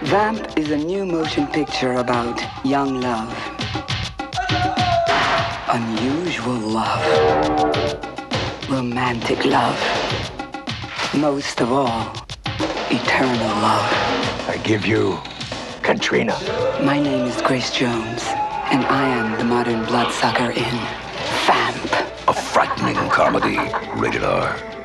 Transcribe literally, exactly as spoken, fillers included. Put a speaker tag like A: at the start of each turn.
A: Vamp is a new motion picture about young love. Unusual love. Romantic love. Most of all, eternal love.
B: I give you Katrina.
A: My name is Grace Jones, and I am the modern bloodsucker in Vamp.
B: A frightening comedy, rated R.